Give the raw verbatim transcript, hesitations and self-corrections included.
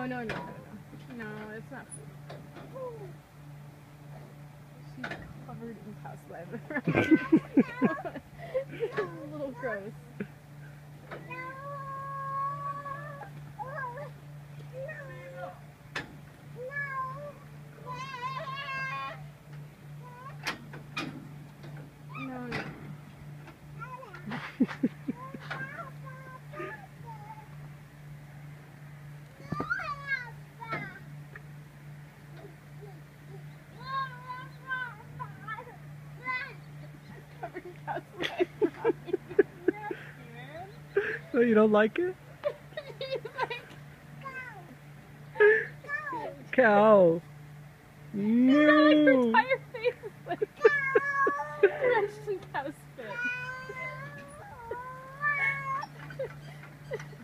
No, no, no, no, no. No, it's not food. She's covered in cow slime. It's a little gross. No, no. Oh, you don't like it? Cow. No. Like her entire face is like drenched in cow spit.